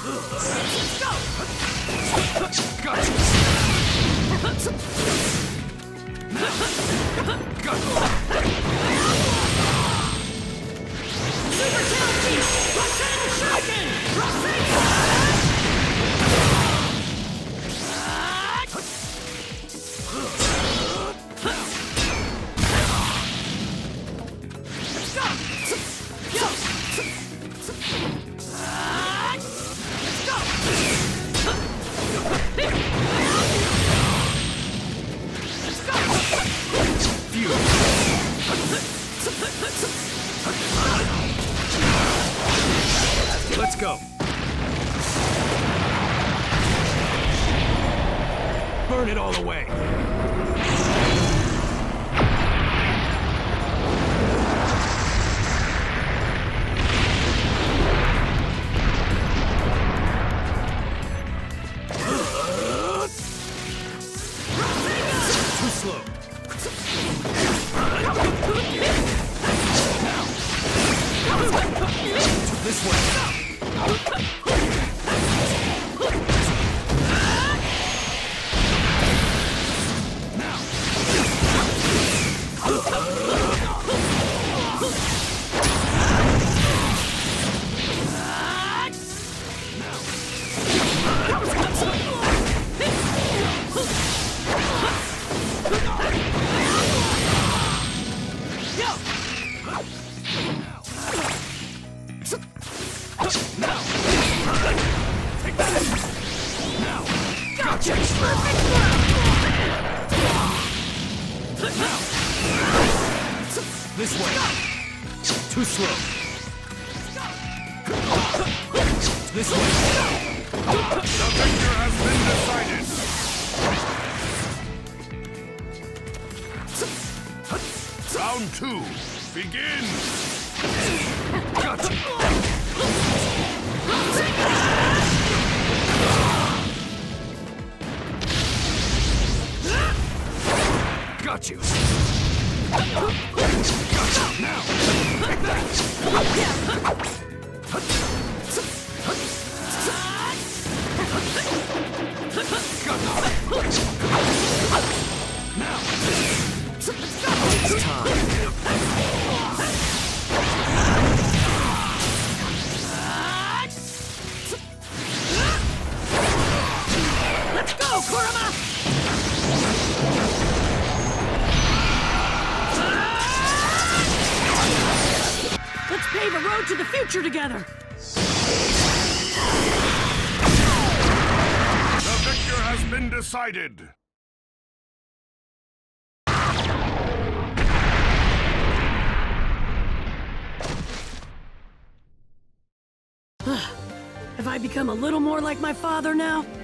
Let's go. Burn it all away. Too slow. This way. This way. Too slow. This way. The victor has been decided. Round 2. Begin. Gotcha. Got you. Gotcha. Now. Take that. Now. It's time. Let's go, Kurama! Let's pave a road to the future together! The victor has been decided. Have I become a little more like my father now?